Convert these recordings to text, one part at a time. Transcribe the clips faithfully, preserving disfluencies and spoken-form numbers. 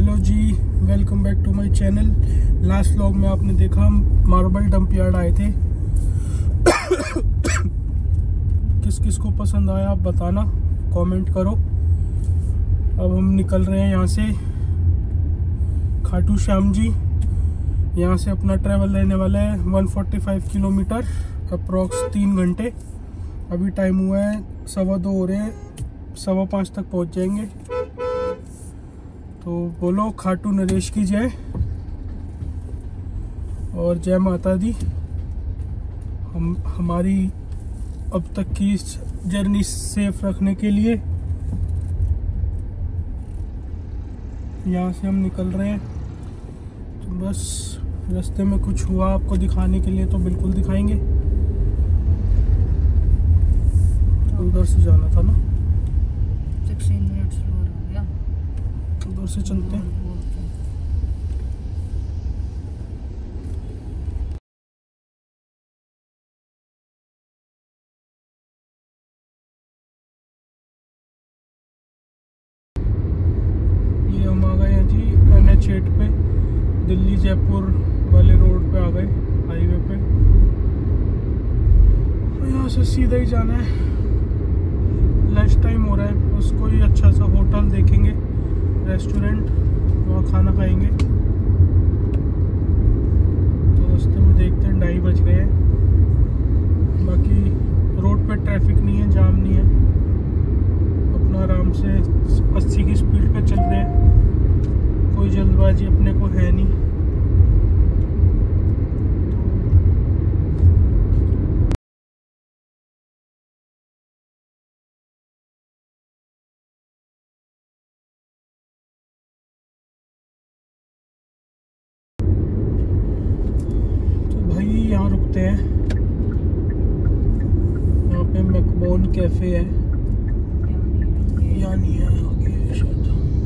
Hello जी, welcome back to my channel. Last vlog में आपने देखा हम मार्बल डंप यार्ड आए थे। किस किस को पसंद आया आप बताना, कमेंट करो। अब हम निकल रहे हैं यहाँ से खाटू श्याम जी। यहाँ से अपना ट्रैवल रहने वाला है एक सौ पैंतालीस किलोमीटर, अप्रॉक्स तीन घंटे। अभी टाइम हुआ है सवा दो हो रहे हैं, सवा पाँच तक पहुँच जाएंगे। तो बोलो खाटू नरेश की जय और जय माता दी। हम हमारी अब तक की इस जर्नी सेफ रखने के लिए यहाँ से हम निकल रहे हैं। तो बस रास्ते में कुछ हुआ आपको दिखाने के लिए तो बिल्कुल दिखाएंगे। उधर से जाना था ना, उधर से चलते हैं। ये हम आ गए हैं जी एन एच एट पे, दिल्ली जयपुर वाले रोड पे आ गए, हाईवे पे। तो यहाँ से सीधा ही जाना है। लंच टाइम हो रहा है, बस कोई अच्छा सा होटल देखेंगे, रेस्टोरेंट, वहाँ खाना खाएंगे। तो रास्ते में देखते हैं, ढाई बज गए हैं। बाकी रोड पे ट्रैफिक नहीं है, जाम नहीं है, अपना आराम से अस्सी की स्पीड पे चल रहे हैं। कोई जल्दबाजी अपने को है नहीं। यहाँ रुकते हैं, यहाँ पे मैकबोन कैफे है, यहाँ नहीं है, आगे शायद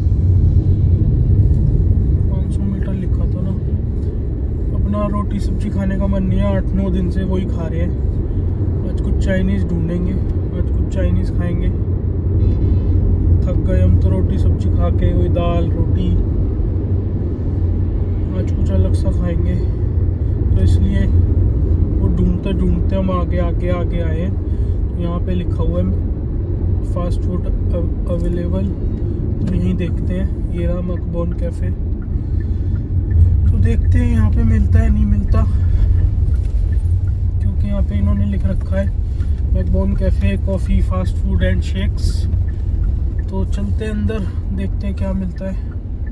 पाँच सौ मीटर लिखा था ना। अपना रोटी सब्जी खाने का मन नहीं है, आठ नौ दिन से वही खा रहे हैं। आज कुछ चाइनीज़ ढूंढेंगे, आज कुछ चाइनीज़ खाएंगे। थक गए हम तो रोटी सब्जी खा के, वही दाल रोटी। आज कुछ अलग सा खाएंगे, तो इसलिए वो ढूंढते ढूंढते हम आगे आगे आगे आए हैं। तो यहाँ पे लिखा हुआ है फास्ट फूड अवेलेबल, तो यहीं देखते हैं। ये रहा मैकबोन कैफ़े, तो देखते हैं यहाँ पे मिलता है नहीं मिलता, क्योंकि यहाँ पे इन्होंने लिख रखा है मैकबोन cafe coffee fast food and shakes. तो चलते हैं अंदर, देखते हैं क्या मिलता है।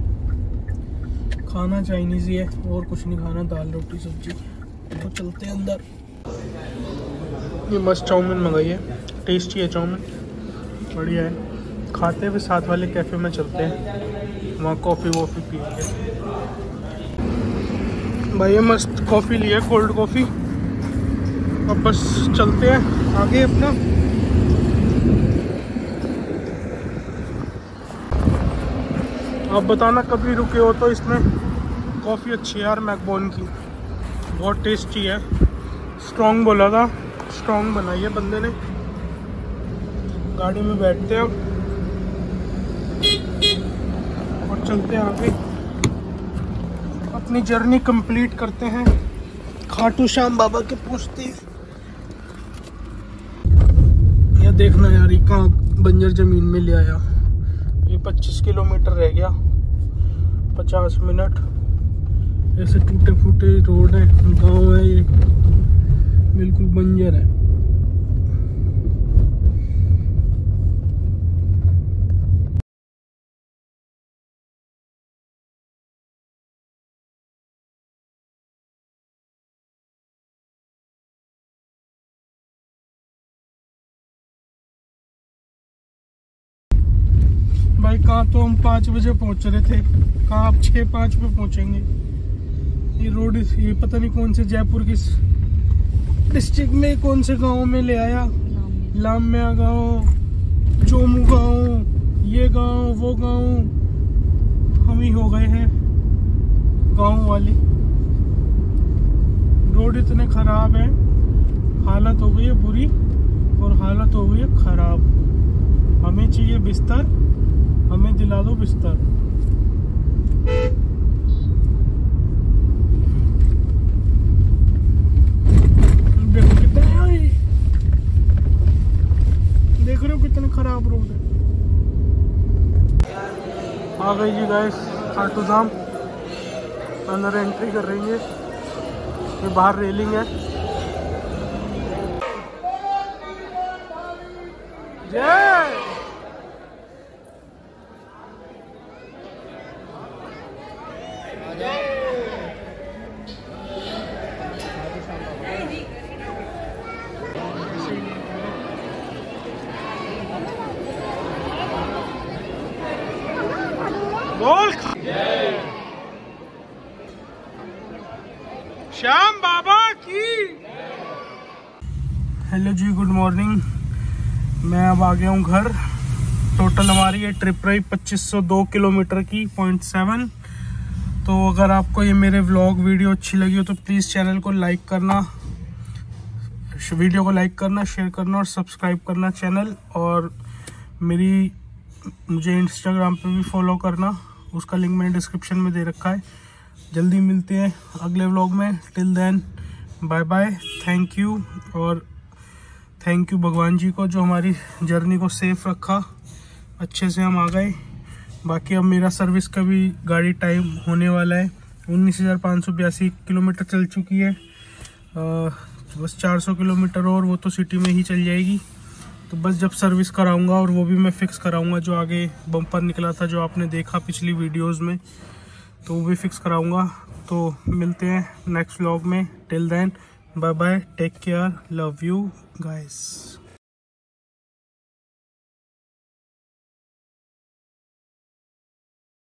खाना चाइनीज़ ही है, और कुछ नहीं खाना, दाल रोटी सब्जी। तो चलते हैं अंदर। ये मस्त चाउमीन मंगाई है, टेस्टी है चाउमीन, बढ़िया है। खाते हुए साथ वाले कैफ़े में चलते हैं, वहाँ कॉफ़ी वॉफ़ी पियेंगे। भाई ये मस्त कॉफ़ी लिया, कोल्ड कॉफ़ी। अब बस चलते हैं आगे अपना। आप बताना कभी रुके हो तो इसमें कॉफ़ी अच्छी है यार, मैकबोन की बहुत टेस्टी है। स्ट्रॉन्ग बोला था, स्ट्रॉन्ग बनाई है बंदे ने। गाड़ी में बैठते हैं और चलते हैं आगे, अपनी जर्नी कंप्लीट करते हैं। खाटू श्याम बाबा के पूछते हैं। यह देखना यार, ये कहाँ बंजर ज़मीन में ले आया। ये पच्चीस किलोमीटर रह गया, पचास मिनट। ऐसे टूटे फूटे रोड है, गांव है, ये बिल्कुल बंजर है। भाई कहाँ तो हम पाँच बजे पहुंच रहे थे, कहाँ आप छः पाँच पे पहुंचेंगे। ये रोड, ये पता नहीं कौन से जयपुर किस डिस्ट्रिक्ट में कौन से गांव में ले आया। लामिया गांव, चोमू गांव, ये गांव वो गांव, हम ही हो गए हैं गांव वाले। रोड इतने खराब है, हालत हो गई है बुरी और हालत हो गई है खराब। हमें चाहिए बिस्तर, हमें दिला दो बिस्तर। आ गई जी गाइस खाटू धाम। अंदर एंट्री कर रही है, ये बाहर रेलिंग है। जय बोल श्याम बाबा की। हेलो जी, गुड मॉर्निंग। मैं अब आ गया हूँ घर। टोटल हमारी ये ट्रिप रही पच्चीस सौ दो किलोमीटर की पॉइंट सेवन। तो अगर आपको ये मेरे व्लॉग वीडियो अच्छी लगी हो तो प्लीज़ चैनल को लाइक करना, वीडियो को लाइक करना, शेयर करना और सब्सक्राइब करना चैनल। और मेरी मुझे इंस्टाग्राम पे भी फॉलो करना, उसका लिंक मैंने डिस्क्रिप्शन में दे रखा है। जल्दी मिलते हैं अगले व्लॉग में। Till then bye bye, thank you. और थैंक यू भगवान जी को जो हमारी जर्नी को सेफ रखा, अच्छे से हम आ गए। बाकी अब मेरा सर्विस का भी गाड़ी टाइम होने वाला है। उन्नीस हज़ार पाँच सौ बयासी किलोमीटर चल चुकी है। आ, बस चार सौ किलोमीटर और वो तो सिटी में ही चल जाएगी। तो बस जब सर्विस कराऊंगा, और वो भी मैं फिक्स कराऊंगा, जो आगे बम्पर निकला था जो आपने देखा पिछली वीडियोस में, तो वो भी फिक्स कराऊंगा। तो मिलते हैं नेक्स्ट व्लॉग में। Till then bye bye, take care, love you guys.